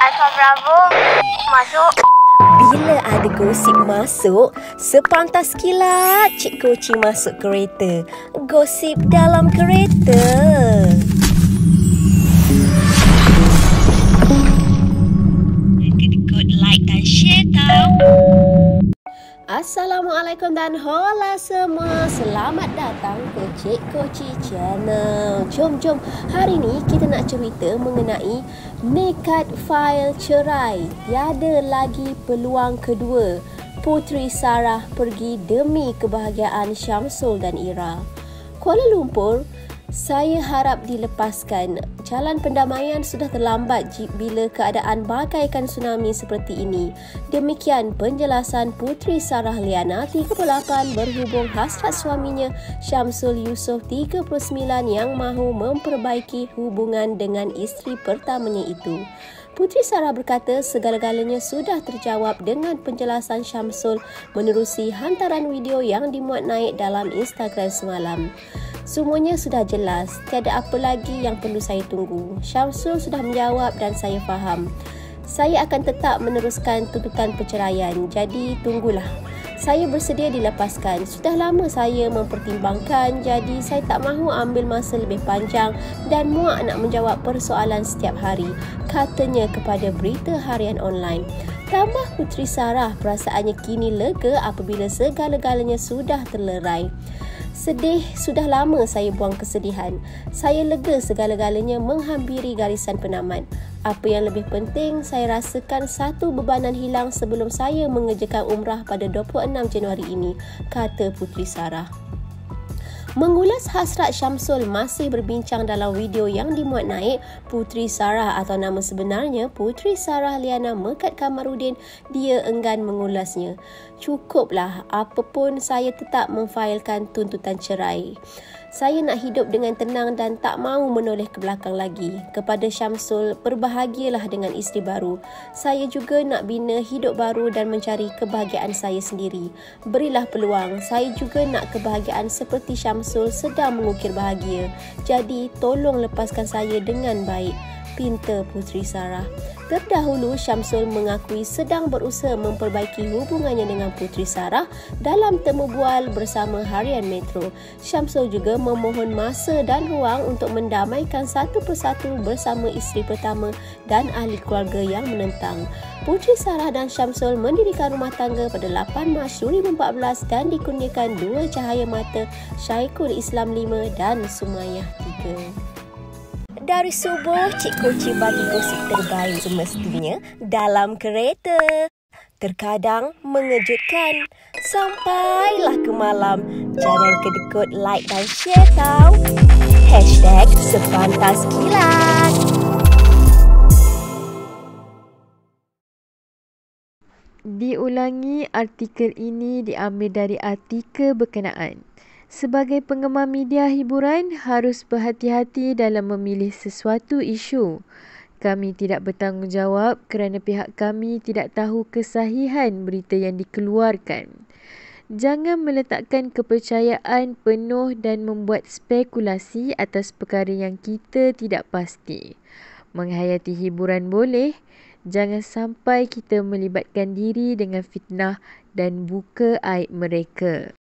Alfa Bravo masuk. Bila ada gosip masuk, sepantas kilat Cik Koci masuk kereta. Gosip dalam kereta. Kedekut like dan share tau. Assalamualaikum dan hola semua. Selamat datang ke Cik Koci Channel. Jom. Hari ni kita nak cerita mengenai nekat fail cerai. Tiada lagi peluang kedua. Puteri Sarah pergi demi kebahagiaan Syamsul dan Ira. Kuala Lumpur, saya harap dilepaskan. Jalan pendamaian sudah terlambat bila keadaan bagaikan tsunami seperti ini. Demikian penjelasan Puteri Sarah Liana, 38, berhubung hasrat suaminya Syamsul Yusof, 39, yang mahu memperbaiki hubungan dengan isteri pertamanya itu. Puteri Sarah berkata segala-galanya sudah terjawab dengan penjelasan Syamsul menerusi hantaran video yang dimuat naik dalam Instagram semalam. Semuanya sudah jelas, tiada apa lagi yang perlu saya tunggu. Syamsul sudah menjawab dan saya faham. Saya akan tetap meneruskan tuntutan perceraian, jadi tunggulah. Saya bersedia dilepaskan. Sudah lama saya mempertimbangkan, jadi saya tak mahu ambil masa lebih panjang dan muak nak menjawab persoalan setiap hari, katanya kepada berita harian online. Tambah Puteri Sarah, perasaannya kini lega apabila segala-galanya sudah terlerai. Sedih, sudah lama saya buang kesedihan. Saya lega segala-galanya menghampiri garisan penamat. Apa yang lebih penting, saya rasakan satu bebanan hilang sebelum saya mengerjakan umrah pada 26 Januari ini, kata Puteri Sarah. Mengulas hasrat Syamsul masih berbincang dalam video yang dimuat naik. Puteri Sarah atau nama sebenarnya Puteri Sarah Liana Mekat Kamarudin, dia enggan mengulasnya. Cukuplah, apapun saya tetap memfailkan tuntutan cerai. Saya nak hidup dengan tenang dan tak mahu menoleh ke belakang lagi. Kepada Syamsul, berbahagialah dengan isteri baru. Saya juga nak bina hidup baru dan mencari kebahagiaan saya sendiri. Berilah peluang. Saya juga nak kebahagiaan seperti Syamsul sedang mengukir bahagia. Jadi, tolong lepaskan saya dengan baik, pinta Puteri Sarah. Terdahulu, Syamsul mengakui sedang berusaha memperbaiki hubungannya dengan Puteri Sarah dalam temu bual bersama Harian Metro. Syamsul juga memohon masa dan ruang untuk mendamaikan satu persatu bersama isteri pertama dan ahli keluarga yang menentang. Puteri Sarah dan Syamsul mendirikan rumah tangga pada 8 Mac 2014 dan dikurniakan dua cahaya mata, Syaikul Islam 5 dan Sumayyah 3. Dari subuh, Cik Koci bagi gosip terbaik semestinya dalam kereta. Terkadang mengejutkan. Sampailah ke malam. Jangan kedekut like dan share tau. #sepantaskilat. Diulangi, artikel ini diambil dari artikel berkenaan. Sebagai penggemar media hiburan, harus berhati-hati dalam memilih sesuatu isu. Kami tidak bertanggungjawab kerana pihak kami tidak tahu kesahihan berita yang dikeluarkan. Jangan meletakkan kepercayaan penuh dan membuat spekulasi atas perkara yang kita tidak pasti. Menghayati hiburan boleh, jangan sampai kita melibatkan diri dengan fitnah dan buka aib mereka.